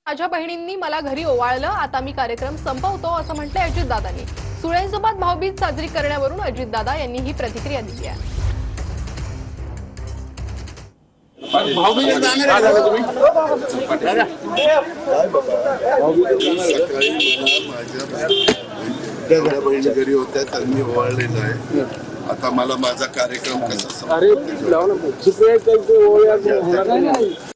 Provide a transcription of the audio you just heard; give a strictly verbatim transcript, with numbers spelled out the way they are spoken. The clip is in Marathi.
माझ्या बहिणींनी मला घरी ओवाळलं, आता मी कार्यक्रम संपवतो असं म्हटलंय अजितदादांनी। सुळेंसोबत भाऊबीज साजरी करण्यावरून अजितदादा यांनी ही प्रतिक्रिया दिली आहे। बहिणी घरी होत्या त्यांनी ओवाळलेलं आहे। आता मला माझा कार्यक्रम कसा